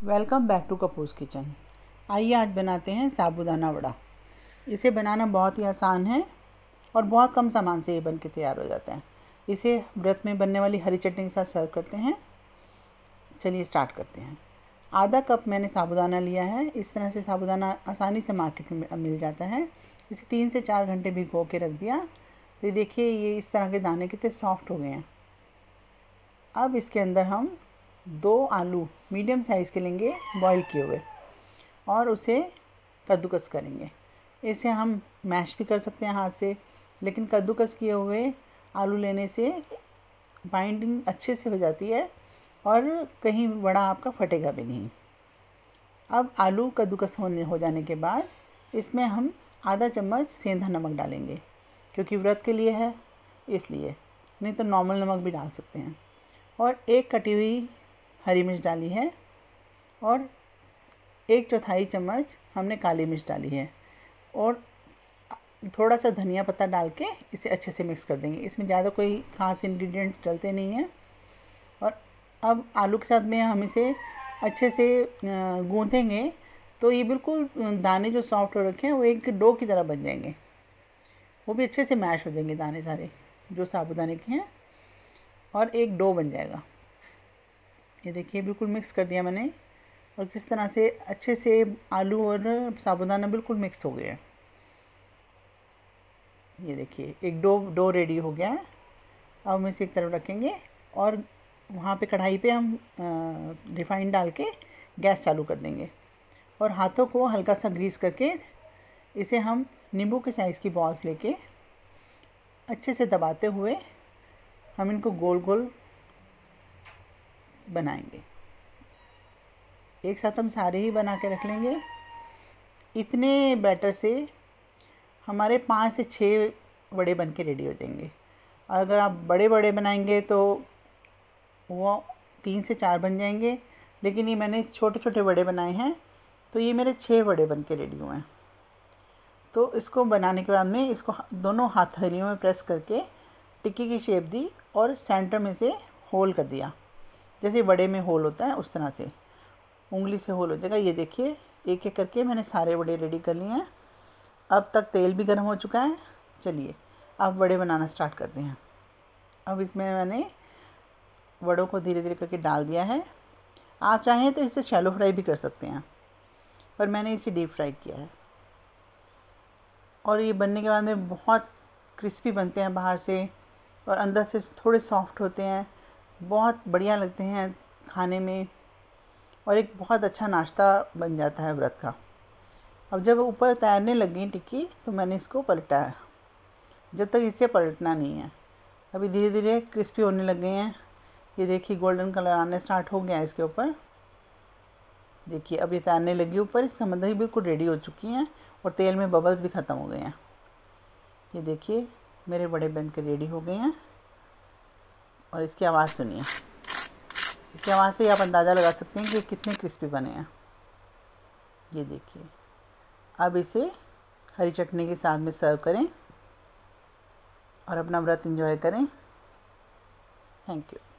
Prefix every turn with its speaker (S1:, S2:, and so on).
S1: Welcome back to कपूस kitchen. आइए आज बनाते हैं साबूदाना वड़ा। इसे बनाना बहुत ही आसान है और बहुत कम सामान से ये बन के तैयार हो जाता है। इसे व्रत में बनने वाली हरी चटनी के साथ सर्व करते हैं। चलिए स्टार्ट करते हैं। आधा कप मैंने साबूदाना लिया है। इस तरह से साबूदाना आसानी से मार्केट में मिल जाता है। इसे 3 से 4 घंटे भिगो के रख दिया तो ये देखिए ये इस तरह के दाने कितने सॉफ्ट हो गए हैं। अब इसके अंदर हम 2 आलू मीडियम साइज़ के लेंगे बॉईल किए हुए और उसे कद्दूकस करेंगे। इसे हम मैश भी कर सकते हैं हाथ से, लेकिन कद्दूकस किए हुए आलू लेने से बाइंडिंग अच्छे से हो जाती है और कहीं वड़ा आपका फटेगा भी नहीं। अब आलू कद्दूकस हो जाने के बाद इसमें हम आधा चम्मच सेंधा नमक डालेंगे, क्योंकि व्रत के लिए है इसलिए, नहीं तो नॉर्मल नमक भी डाल सकते हैं। और 1 कटी हुई हरी मिर्च डाली है और 1/4 चम्मच हमने काली मिर्च डाली है और थोड़ा सा धनिया पत्ता डाल के इसे अच्छे से मिक्स कर देंगे। इसमें ज़्यादा कोई ख़ास इंग्रेडिएंट्स डलते नहीं हैं। और अब आलू के साथ में हम इसे अच्छे से गूँथेंगे तो ये बिल्कुल दाने जो सॉफ्ट हो रखे हैं वो एक डो की तरह बन जाएंगे। वो भी अच्छे से मैश हो जाएंगे दाने सारे जो साबूदाने के हैं और एक डो बन जाएगा। ये देखिए बिल्कुल मिक्स कर दिया मैंने और किस तरह से अच्छे से आलू और साबूदाना बिल्कुल मिक्स हो गया। ये देखिए एक डो रेडी हो गया है। अब हम इसे एक तरफ रखेंगे और वहाँ पे कढ़ाई पे हम रिफाइंड डाल के गैस चालू कर देंगे और हाथों को हल्का सा ग्रीस करके इसे हम नींबू के साइज़ की बॉल्स लेके अच्छे से दबाते हुए हम इनको गोल गोल बनाएंगे। एक साथ हम सारे ही बना के रख लेंगे। इतने बैटर से हमारे 5 से 6 वड़े बन के रेडी हो जाएंगे। अगर आप बड़े बड़े बनाएंगे तो वो 3 से 4 बन जाएंगे, लेकिन ये मैंने छोटे छोटे वड़े बनाए हैं तो ये मेरे 6 वड़े बन के रेडी हुए हैं। तो इसको बनाने के बाद में इसको दोनों हथेलियों में प्रेस करके टिक्की की शेप दी और सेंटर में से होल कर दिया। जैसे वड़े में होल होता है उस तरह से उंगली से होल हो जाएगा। ये देखिए एक एक करके मैंने सारे वड़े रेडी कर लिए हैं। अब तक तेल भी गर्म हो चुका है। चलिए अब वड़े बनाना स्टार्ट करते हैं। अब इसमें मैंने वड़ों को धीरे धीरे करके डाल दिया है। आप चाहें तो इसे शैलो फ्राई भी कर सकते हैं, पर मैंने इसे डीप फ्राई किया है। और ये बनने के बाद में बहुत क्रिस्पी बनते हैं बाहर से और अंदर से थोड़े सॉफ्ट होते हैं। बहुत बढ़िया लगते हैं खाने में और एक बहुत अच्छा नाश्ता बन जाता है व्रत का। अब जब ऊपर तैरने लगी टिक्की तो मैंने इसको पलटा है। जब तक इसे पलटना नहीं है। अभी धीरे धीरे क्रिस्पी होने लग गए हैं। ये देखिए गोल्डन कलर आने स्टार्ट हो गया है इसके ऊपर। देखिए अब ये तैरने लगी ऊपर, इसका मतलब ही बिल्कुल रेडी हो चुकी हैं और तेल में बबल्स भी ख़त्म हो गए हैं। ये देखिए मेरे बड़े बन के रेडी हो गए हैं और इसकी आवाज़ सुनिए। इसकी आवाज़ से आप अंदाज़ा लगा सकते हैं कि कितने क्रिस्पी बने हैं। ये देखिए अब इसे हरी चटनी के साथ में सर्व करें और अपना व्रत एंजॉय करें। Thank you.